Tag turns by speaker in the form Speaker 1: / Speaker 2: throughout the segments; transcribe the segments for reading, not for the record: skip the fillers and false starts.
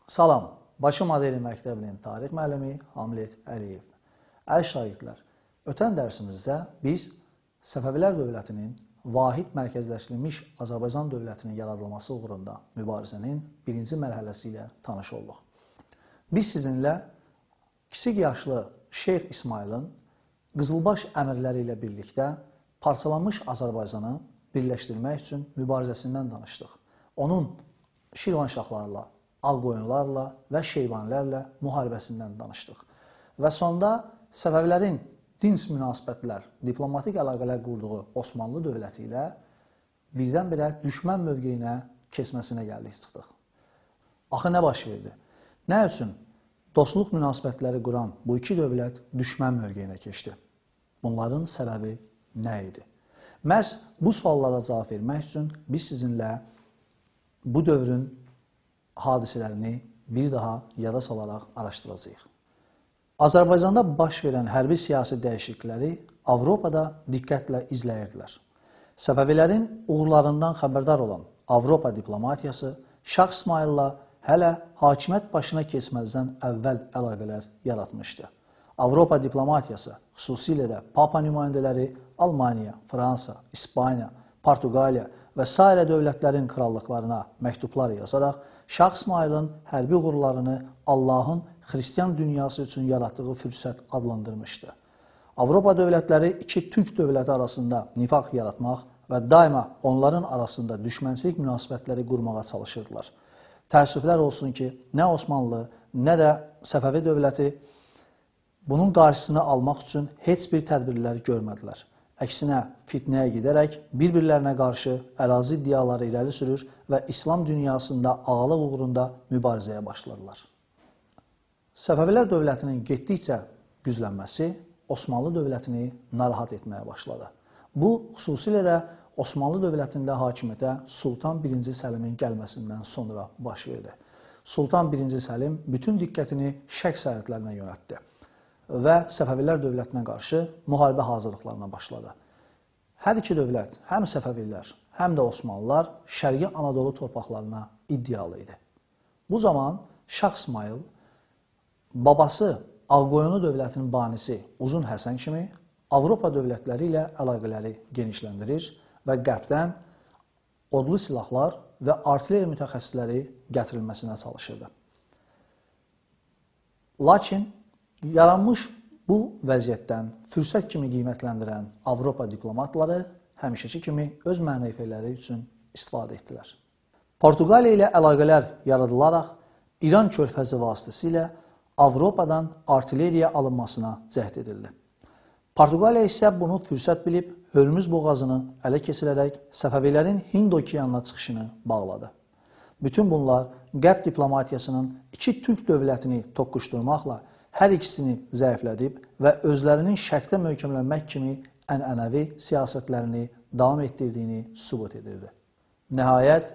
Speaker 1: Salam, Bakı Modeli Məktəbinin tarix müəllimi Hamlet Əliyev. Əziz şagirdlər, ötən dərsimizdə biz Səfəvilər dövlətinin vahid mərkəzləşdirilmiş Azərbaycan dövlətinin yaradılması uğrunda mübarizənin birinci mərhələsi ilə tanış olduq. Biz sizinlə kiçik yaşlı Şeyx İsmailin Qızılbaş əmirləri ilə birlikdə parçalanmış Azərbaycanı birləşdirmək üçün mübarizəsindən danışdıq. Onun Şirvanşahlarla, Ağqoyunlarla və Şeybanilərlə müharibəsindən danışdıq. Və sonda Səfəvilərin dinc münasibətlər, diplomatik əlaqələr qurduğu Osmanlı dövləti ilə birdən-birə düşmən mövqeyinə keçməsinə gəldik çıxdıq. Axı nə baş verdi? Nə üçün dostluq münasibətləri quran bu iki dövlət düşmən mövqeyinə keçdi? Bunların səbəbi nə idi? Məhz bu suallara cavab vermək üçün biz sizinlə bu dövrün hadisələrini bir daha yada salaraq araşdıracağıq. Azərbaycanda baş verən hərbi siyasi dəyişiklikləri Avropada diqqətlə izləyirdilər. Səfəvilərin uğurlarından xəbərdar olan Avropa diplomatiyası Şah İsmaillə hələ hakimiyyət başına keçməzdən əvvəl əlaqələr yaratmışdı. Avropa diplomatiyası, xüsusilə də Papa nümayəndələri Almaniya, Fransa, İspaniya, Portuqaliya və s. dövlətlərin krallıqlarına məktublar yazaraq Şah İsmailin hərbi uğurlarını Allahın xristian dünyası üçün yaratdığı fürsət adlandırmışdı. Avropa dövlətləri iki türk dövləti arasında nifaq yaratmaq və daima onların arasında düşmənçilik münasibətləri qurmağa çalışırdılar. Təəssüflər olsun ki, nə Osmanlı, nə də Səfəvi dövləti bunun qarşısını almaq üçün heç bir tədbirlər görmədilər. Əksinə, fitnəyə gedərək bir-birlərinə qarşı ərazi iddiaları irəli sürür və İslam dünyasında ağalıq uğrunda mübarizəyə başladılar. Səfəvilər dövlətinin getdikcə güclənməsi Osmanlı dövlətini narahat etməyə başladı. Bu, xüsusilə də Osmanlı dövlətində hakimiyyətə Sultan 1. Səlimin gəlməsindən sonra baş verdi. Sultan 1. Səlim bütün diqqətini şərq sərhədlərinə yönəltdi və Səfəvilər dövlətinə qarşı müharibə hazırlıqlarına başladı. Hər iki dövlət, həm Səfəvilər, həm də Osmanlılar Şərqi Anadolu torpaqlarına iddialı idi. Bu zaman Şah İsmail babası Ağqoyunlu dövlətinin banisi Uzun Həsən kimi Avropa dövlətləri ilə əlaqələri genişləndirir və qərbdən odlu silahlar və artilleriya mütəxəssisləri gətirilməsinə çalışırdı. Lakin yaranmış bu vəziyyətdən fürsət kimi qiymətləndirən Avropa diplomatları həmişəki kimi öz mənəfələri üçün istifadə etdilər. Portuqaliya ilə əlaqələr yaradılaraq İran körfəzi vasitəsilə Avropadan artilleriya alınmasına cəhd edildi. Portuqaliya isə bunu fürsət bilib Hörmüz boğazını ələ keçirərək Səfəvilərin Hind okeanına çıxışını bağladı. Bütün bunlar qərb diplomatiyasının iki türk dövlətini toqquşdurmaqla hər ikisini zəiflədib və özlərinin şərqdə möhkəmlənmək kimi ənənəvi siyasətlərini davam etdirdiyini sübut edirdi. Nəhayət,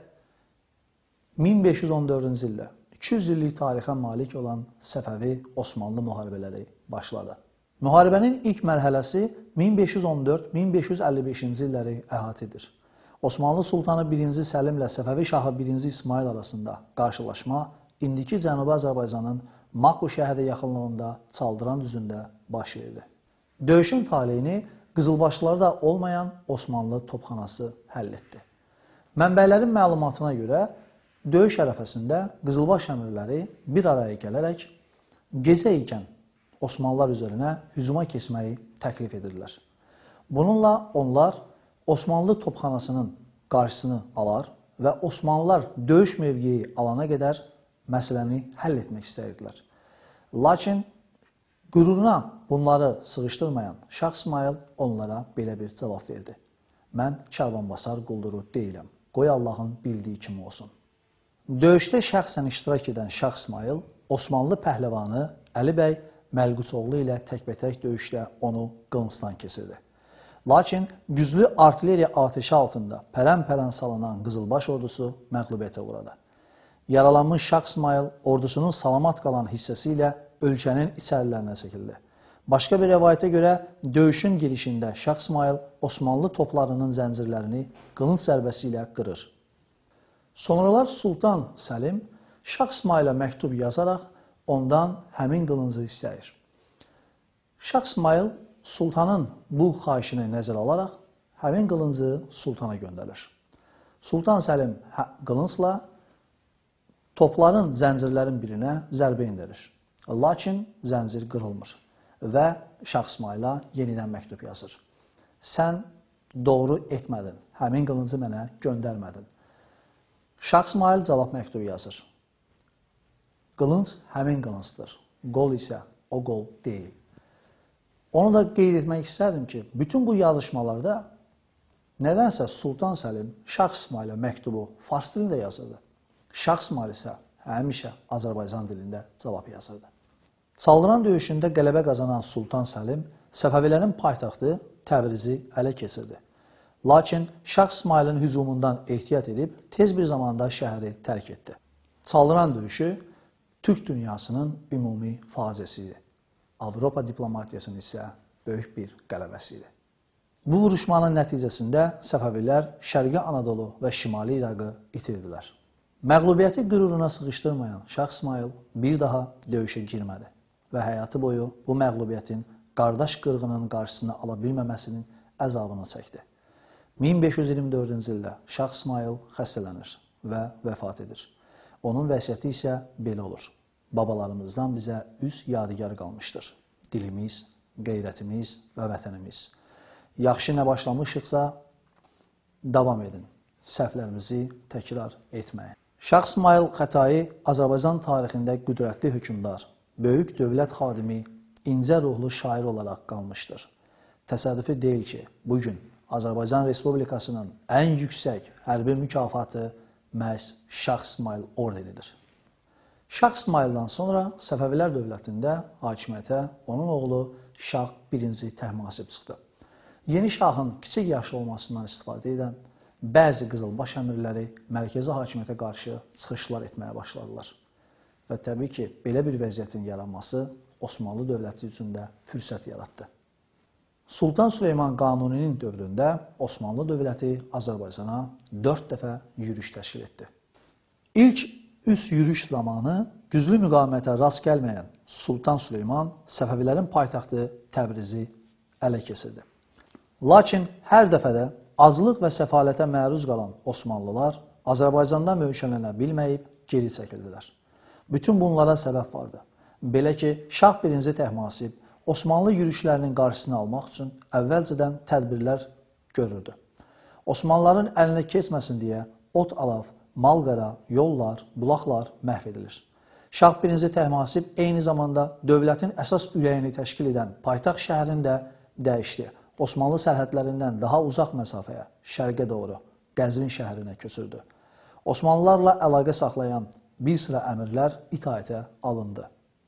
Speaker 1: 1514-cü ildə 200 illik tarixə malik olan Səfəvi-Osmanlı müharibələri başladı. Müharibənin ilk mərhələsi 1514-1555-ci illəri əhatə edir. Osmanlı Sultanı 1. Səlimlə Səfəvi Şahı 1. İsmail arasında qarşılaşma indiki Cənubi Azərbaycanın Maku şəhəri yaxınlığında Çaldıran düzündə baş verdi. Döyüşün taleyini Qızılbaşlarda olmayan Osmanlı topxanası həll etdi. Mənbələrin məlumatına görə döyüş ərəfəsində Qızılbaş əmirləri bir araya gələrək gecə ikən Osmanlılar üzərinə hücuma keçməyi təklif edirlər. Bununla onlar Osmanlı topxanasının qarşısını alar və Osmanlılar döyüş mövqeyi alana qədər məsələni həll etmək istəyirdilər. Lakin qüruruna bunları sığışdırmayan Şah İsmail onlara belə bir cavab verdi. Mən karvanbasar qulduru deyiləm, qoy Allahın bildiyi kimi olsun. Döyüşdə şəxsən iştirak edən Şah İsmail, Osmanlı pəhləvanı Əli bəy Məlquçoğlu ilə təkbətək döyüşdə onu qılıncdan keçirdi. Lakin güclü artilleriya atəşi altında pərən-pərən salınan Qızılbaş ordusu məğlubiyyətə uğradı. Yaralanmış Şah İsmail ordusunun salamat qalan hissəsi ilə ölkənin içərilərinə çəkildi. Başqa bir rəvayətə görə döyüşün girişində Şah İsmail Osmanlı toplarının zəncirlərini qılınc zərbəsi ilə qırır. Sonralar Sultan Səlim Şah İsmailə məktub yazaraq ondan həmin qılıncı istəyir. Şah İsmail sultanın bu xahişini nəzərə alaraq həmin qılıncı sultana göndərir. Sultan Səlim qılıncla topların, zəncirlərin birinə zərbə endirir. Lakin zəncir qırılmır və Şah İsmailə yenidən məktub yazır. Sən doğru etmədin, həmin qılıncı mənə göndərmədin. Şah İsmail cavab məktubu yazır. Qılınc həmin qılıncdır, qol isə o qol deyil. Onu da qeyd etmək istərdim ki, bütün bu yazışmalarda nədənsə Sultan Səlim Şah İsmailə məktubu fars dilində yazırdı. Şah İsmail isə həmişə Azərbaycan dilində cavab yazırdı. Çaldıran döyüşündə qələbə qazanan Sultan Səlim Səfəvilərin paytaxtı Təbrizi ələ keçirdi. Lakin Şah İsmailin hücumundan ehtiyat edib tez bir zamanda şəhəri tərk etdi. Çaldıran döyüşü Türk dünyasının ümumi faciəsi idi. Avropa diplomatiyasının isə böyük bir qələbəsi idi. Bu vuruşmanın nəticəsində Səfəvilər Şərqi Anadolu və Şimali İraqı itirdilər. Məğlubiyyəti qüruruna sıxışdırmayan Şah İsmail bir daha döyüşə girmədi və həyatı boyu bu məğlubiyyətin qardaş qırğının qarşısını ala bilməməsinin əzabını çəkdi. 1524-cü ildə Şah İsmail xəstələnir və vəfat edir. Onun vəsiyyəti isə belə olur. Babalarımızdan bizə üz yadigar qalmışdır. Dilimiz, qeyrətimiz və vətənimiz. Yaxşı nə başlamışıqsa, davam edin. Səhvlərimizi təkrar etməyin. Şah İsmail Xətai Azərbaycan tarixində qüdrətli hökmdar, böyük dövlət xadimi, incə ruhlu şair olaraq qalmışdır. Təsadüfi deyil ki, bugün Azərbaycan Respublikasının ən yüksək hərbi mükafatı məhz Şah İsmail ordenidir. Şah İsmaildən sonra Səfəvilər dövlətində hakimiyyətə onun oğlu Şah I Təhmasib çıxdı. Yeni şahın kiçik yaşlı olmasından istifadə edən bəzi qızılbaş əmirləri mərkəzi hakimiyyətə qarşı çıxışlar etməyə başladılar. Və təbii ki, belə bir vəziyyətin yaranması Osmanlı dövləti üçün də fürsət yaratdı. Sultan Süleyman Qanuninin dövründə Osmanlı dövləti Azərbaycana 4 dəfə yürüş təşkil etdi. İlk üst yürüş zamanı güclü müqavimətə rast gəlməyən Sultan Süleyman Səfəvilərin paytaxtı Təbrizi ələ keçirdi. Lakin hər dəfədə aclıq və səfalətə məruz qalan Osmanlılar Azərbaycanda möhkəmlənə bilməyib geri çəkildilər. Bütün bunlara səbəb vardı. Belə ki, Şah I Təhmasib Osmanlı yürüşlərinin qarşısını almaq üçün əvvəlcədən tədbirlər görürdü. Osmanlıların əlinə keçməsin deyə ot alav, malqara, yollar, bulaqlar məhv edilir. Şah I Təhmasib eyni zamanda dövlətin əsas ürəyini təşkil edən paytaxt şəhərini də dəyişdi. Osmanlı sərhədlərindən daha uzaq məsafəyə, şərqə doğru, Qəzvin şəhərinə köçürdü. Osmanlılarla əlaqə saxlayan bir sıra əmirlər itaətə alındı.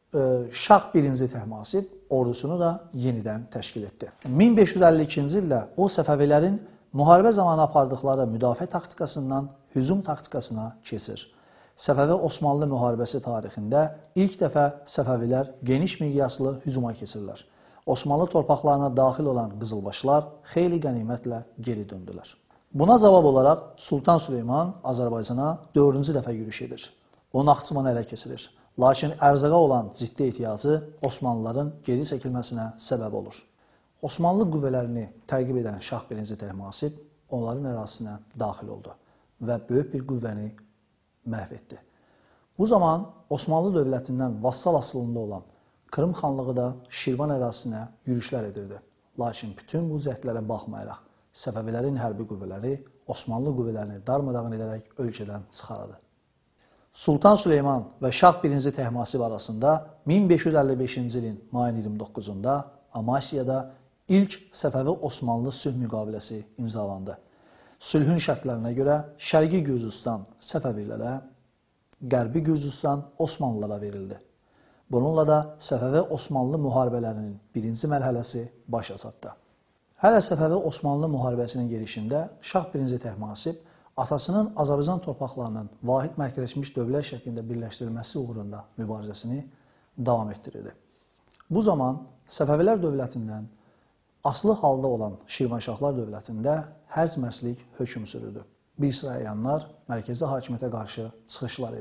Speaker 1: Şah I Təhmasib ordusunu da yenidən təşkil etdi. 1552-ci ildə o Səfəvilərin müharibə zamanı apardıqları müdafiə taktikasından hücum taktikasına keçir. Səfəvi-Osmanlı müharibəsi tarixində ilk dəfə Səfəvilər geniş miqyaslı hücuma keçirlər. Osmanlı torpaqlarına daxil olan qızılbaşlar xeyli qənimətlə geri döndülər. Buna cavab olaraq Sultan Süleyman Azərbaycana 4-cü dəfə yürüş edir. O Naxçıvanı ələ keçirir. Lakin ərzağa olan ciddi ehtiyacı Osmanlıların geri çəkilməsinə səbəb olur. Osmanlı qüvvələrini təqib edən Şah I Təhmasib onların ərazisinə daxil oldu və böyük bir qüvvəni məhv etdi. Bu zaman Osmanlı dövlətindən vassal asılında olan Krım xanlığı da Şirvan ərazisinə yürüşlər edirdi. Lakin bütün bu cəhdlərə baxmayaraq Səfəvilərin hərbi qüvvələri Osmanlı qüvvələrini darmadağın edərək ölkədən çıxardı. Sultan Süleyman və Şah I Təhmasib arasında 1555-ci ilin mayın 29-da Amasiyada ilk Səfəvi-Osmanlı sülh müqaviləsi imzalandı. Sülhün şərtlərinə görə Şərqi Gürcüstan Səfəvilərə, Qərbi Gürcüstan Osmanlılara verildi. Bununla da Səfəvi-Osmanlı müharibələrinin birinci mərhələsi başa çatdı. Hələ Səfəvi-Osmanlı müharibəsinin gedişində Şah I Təhmasib atasının Azərbaycan torpaqlarının vahid mərkəzləşmiş dövlət şəklində birləşdirilməsi uğrunda mübarizəsini davam etdirirdi. Bu zaman Səfəvilər dövlətindən asılı halda olan Şirvanşahlar dövlətində hərc mərslik hökm sürürdü. Bir sıra əyanlar mərkəzi hakimiyyətə qarşı çıxışlar edirdi.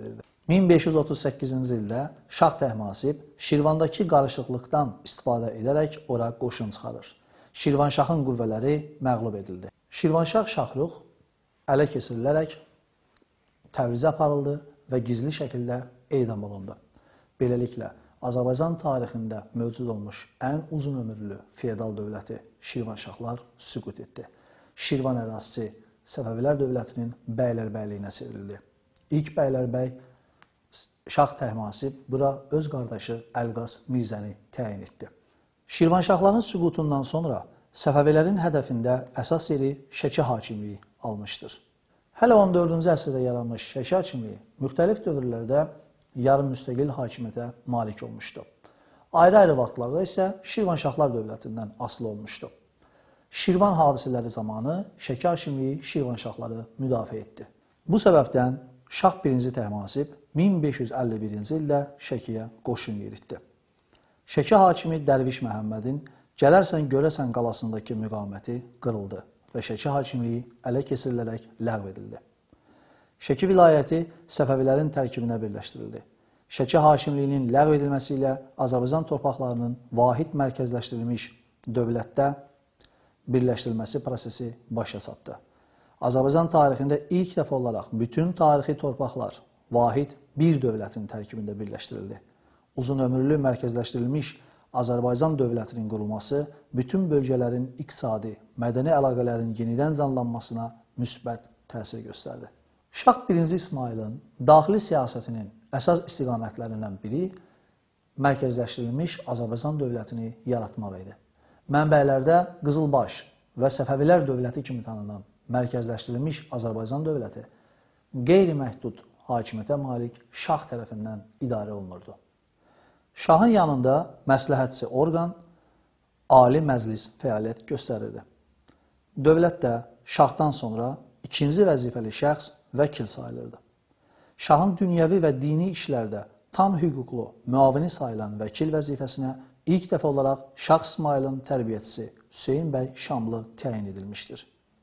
Speaker 1: 1538-ci ildə Şah Təhmasib Şirvandakı qarışıqlıqdan istifadə edərək ora qoşun çıxarır. Şirvanşahın qüvvələri məğlub edildi. Şirvanşah Şahrux ələ keçirilərək Təbrizə aparıldı və gizli şəkildə edam olundu. Beləliklə, Azərbaycan tarixində mövcud olmuş ən uzun ömürlü feodal dövləti Şirvanşahlar süqut etdi. Şirvan ərazisi Səfəvilər dövlətinin bəylərbəyliyinə çevrildi. İlk bəylərbəy Şah Təhmasib bura öz qardaşı Əlqas Mirzəni təyin etdi. Şirvanşahların süqutundan sonra Səfəvilərin hədəfində əsas yeri Şəki hakimliyi almışdır. Hələ 14-cü əsrdə yaranmış Şəki hakimliyi müxtəlif dövrlərdə yarım müstəqil hakimiyyətə malik olmuşdu. Ayrı-ayrı vaxtlarda isə Şirvanşahlar dövlətindən asılı olmuşdu. Şirvan hadisələri zamanı Şəki hakimliyi Şirvanşahları müdafiə etdi. Bu səbəbdən Şah 1-ci Təhmasib 1551-ci ildə Şəkiyə qoşun yeritdi. Şəki hakimi Dərviş Məhəmmədin Gələrsən Görəsən qalasındakı müqaməti qırıldı və Şəki hakimliyi ələ keçirilərək ləğv edildi. Şəki vilayəti Səfəvilərin tərkibinə birləşdirildi. Şəki hakimliyinin ləğv edilməsi ilə Azərbaycan torpaqlarının vahid mərkəzləşdirilmiş dövlətdə birləşdirilməsi prosesi başa çatdı. Azərbaycan tarixində ilk dəfə olaraq bütün tarixi torpaqlar vahid bir dövlətin tərkibində birləşdirildi. Uzun ömürlü mərkəzləşdirilmiş Azərbaycan dövlətinin qurulması bütün bölgələrin iqtisadi, mədəni əlaqələrin yenidən canlanmasına müsbət təsir göstərdi. Şah 1-ci İsmailin daxili siyasətinin əsas istiqamətlərindən biri mərkəzləşdirilmiş Azərbaycan dövlətini yaratmaq idi. Mənbələrdə Qızılbaş və Səfəvilər dövləti kimi tanınan mərkəzləşdirilmiş Azərbaycan dövləti qeyri-məhdud hakimiyyətə malik Şah tərəfindən idarə olunurdu. Şahın yanında məsləhətçi orqan Ali Məclis fəaliyyət göstərirdi. Dövlətdə Şahdan sonra ikinci vəzifəli şəxs vəkil sayılırdı. Şahın dünyəvi və dini işlərdə tam hüquqlu müavini sayılan vəkil vəzifəsinə ilk dəfə olaraq Şah İsmailin tərbiyəçisi Hüseyn bəy Şamlı təyin edilmişdir.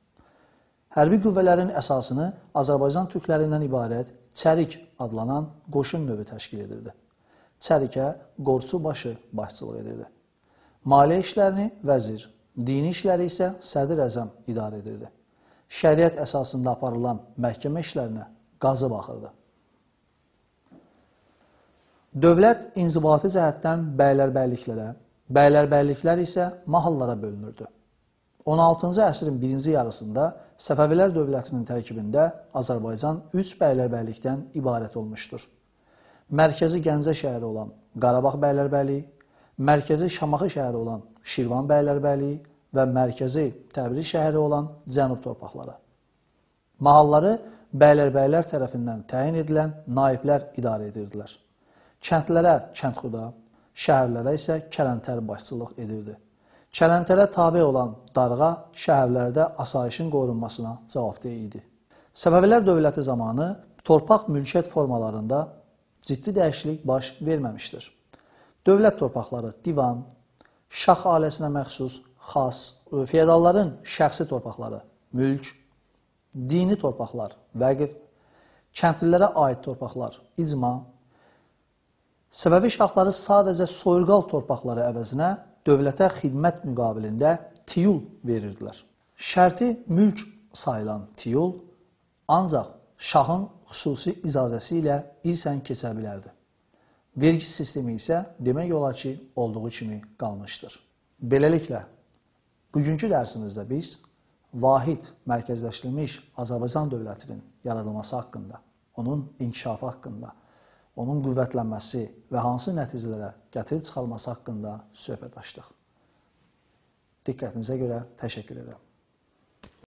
Speaker 1: Hərbi qüvvələrin əsasını Azərbaycan türklərindən ibarət Çərik adlanan qoşun növü təşkil edirdi. Çərikə Qorçu başı başçılıq edirdi. Maliyyə işlərini vəzir, dini işləri isə Sədr Əzəm idarə edirdi. Şəriət əsasında aparılan məhkəmə işlərinə qazı baxırdı. Dövlət inzibati cəhətdən bəylərbəyliklərə, bəylərbəyliklər isə mahallara bölünürdü. 16-cı əsrin birinci yarısında Səfəvilər dövlətinin tərkibində Azərbaycan 3 bəylərbəylikdən ibarət olmuşdur. Mərkəzi Gəncə şəhəri olan Qarabağ bəylərbəyliyi, mərkəzi Şamaxı şəhəri olan Şirvan bəylərbəyliyi və mərkəzi Təbriz şəhəri olan Cənub torpaqları. Mahalları bəylərbəylər tərəfindən təyin edilən naiblər idarə edirdilər. Kəndlərə kəndxuda, şəhərlərə isə kələntər başçılıq edirdi. Kələntərə tabe olan darğa şəhərlərdə asayişin qorunmasına cavabdeh idi. Səfəvilər dövləti zamanı torpaq mülkiyyət formalarında ciddi dəyişiklik baş verməmişdir. Dövlət torpaqları divan, şah ailəsinə məxsus, xas, feodalların şəxsi torpaqları, mülk, dini torpaqlar, vəqf, kəndlilərə aid torpaqlar, icma, Səfəvi şahları sadəcə soyurqal torpaqları əvəzinə dövlətə xidmət müqabilində tiyul verirdilər. Şərti mülk sayılan tiyul ancaq şahın xüsusi icazəsi ilə irsən keçə bilərdi. Vergi sistemi isə demək olar ki, olduğu kimi qalmışdır. Beləliklə, bugünkü dərsimizdə biz vahid mərkəzləşdirilmiş Azərbaycan dövlətinin yaradılması haqqında, onun inkişafı haqqında, onun qüvvətlənməsi və hansı nəticələrə gətirib çıxarması haqqında söhbət açdıq. Diqqətinizə görə təşəkkür edirəm.